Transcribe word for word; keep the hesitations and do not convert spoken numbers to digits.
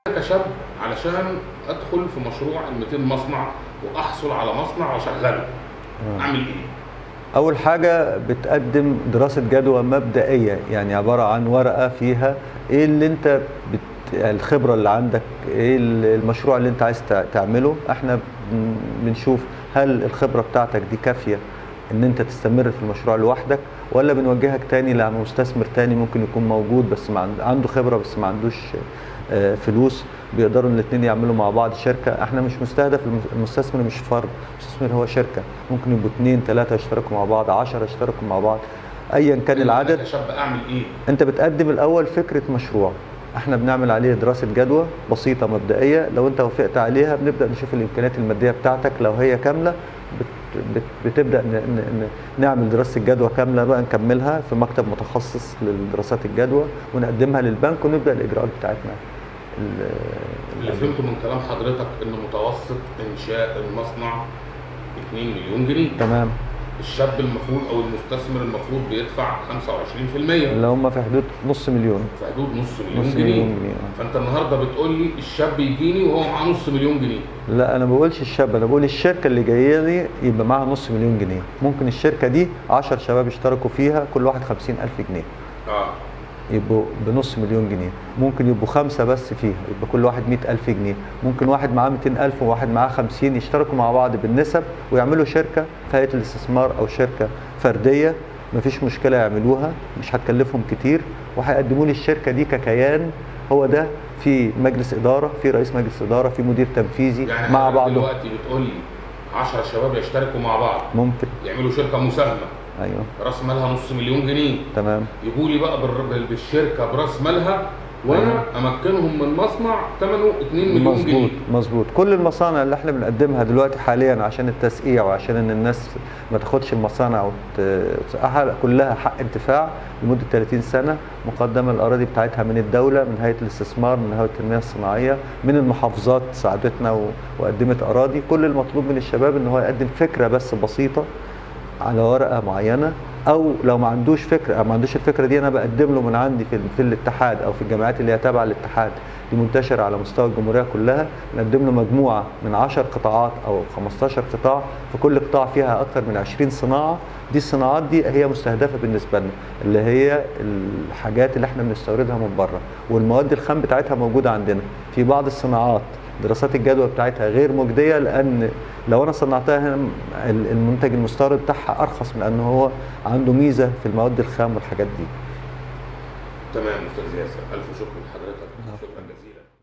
كشاب علشان ادخل في مشروع ال مئتين مصنع واحصل على مصنع واشغله، اعمل ايه؟ اول حاجه بتقدم دراسه جدوى مبدئيه، يعني عباره عن ورقه فيها ايه اللي انت بت... الخبره اللي عندك، ايه المشروع اللي انت عايز تعمله. احنا بنشوف هل الخبره بتاعتك دي كافيه ان انت تستمر في المشروع لوحدك، ولا بنوجهك تاني لمستثمر تاني ممكن يكون موجود بس ما عنده خبره بس ما عندوش فلوس، بيقدروا الاثنين يعملوا مع بعض شركه. احنا مش مستهدف المستثمر، مش فرد، المستثمر هو شركه، ممكن يبقوا اثنين ثلاثه يشتركوا مع بعض، عشرة يشتركوا مع بعض، ايا كان العدد. انا كشاب اعمل ايه؟ انت بتقدم الاول فكره مشروع، احنا بنعمل عليه دراسه جدوى بسيطه مبدئيه، لو انت وافقت عليها بنبدا نشوف الامكانيات الماديه بتاعتك، لو هي كامله بت بتبدا نعمل دراسه الجدوى كامله بقى، نكملها في مكتب متخصص لدراسات الجدوى ونقدمها للبنك ونبدا الاجراءات بتاعتنا. اللي فهمته من كلام حضرتك ان متوسط انشاء المصنع اتنين مليون جنيه. تمام. الشاب المفروض او المستثمر المفروض بيدفع خمسة وعشرين في المية، اللي هم في حدود نص مليون، في حدود نص مليون, نص جنيه. مليون جنيه. فانت النهارده بتقول لي الشاب يجيني وهو معاه نص مليون جنيه. لا انا ما بقولش الشاب، انا بقول الشركه اللي جايه لي يبقى معاها نص مليون جنيه. ممكن الشركه دي عشرة شباب اشتركوا فيها، كل واحد خمسين ألف جنيه، اه يبقوا بنص مليون جنيه. ممكن يبقوا خمسه بس فيها، يبقى كل واحد مئة ألف جنيه. ممكن واحد معاه مئتين ألف وواحد معاه خمسين، يشتركوا مع بعض بالنسب ويعملوا شركه في هيئه الاستثمار او شركه فرديه، مفيش مشكله يعملوها، مش هتكلفهم كتير، وهيقدموا لي الشركه دي ككيان. هو ده في مجلس اداره، في رئيس مجلس اداره، في مدير تنفيذي، يعني مع بعضهم. دلوقتي بتقول لي عشرة شباب يشتركوا مع بعض، ممكن يعملوا شركه مساهمه، ايوه، راس مالها نص مليون جنيه. تمام. يجوا لي بقى بالشركه براس مالها، وانا امكنهم من مصنع ثمنه اتنين مليون مزبوط جنيه. مظبوط. كل المصانع اللي احنا بنقدمها دلوقتي حاليا عشان التسقيع وعشان ان الناس ما تاخدش المصانع وتسقعها، كلها حق انتفاع لمده ثلاثين سنه، مقدمه الاراضي بتاعتها من الدوله، من هيئه الاستثمار، من هيئه التنميه الصناعيه، من المحافظات ساعدتنا وقدمت اراضي. كل المطلوب من الشباب ان هو يقدم فكره بس بسيطه على ورقه معينه، او لو ما عندوش فكره او ما عندوش الفكره دي، انا بقدم له من عندي في, في الاتحاد او في الجامعات اللي هي تابعه للاتحاد دي منتشره على مستوى الجمهوريه كلها، بنقدم له مجموعه من عشر قطاعات او خمستاشر قطاع، في كل قطاع فيها اكثر من عشرين صناعه. دي الصناعات دي هي مستهدفه بالنسبه لنا، اللي هي الحاجات اللي احنا بنستوردها من بره، والمواد الخام بتاعتها موجوده عندنا. في بعض الصناعات دراسات الجدوى بتاعتها غير مجديه، لان لو انا صنعتها هنا المنتج المستورد بتاعها ارخص من ان هو عنده ميزه في المواد الخام والحاجات دي. تمام استاذ ياسر، الف شكر لحضرتك، شكرا جزيلا.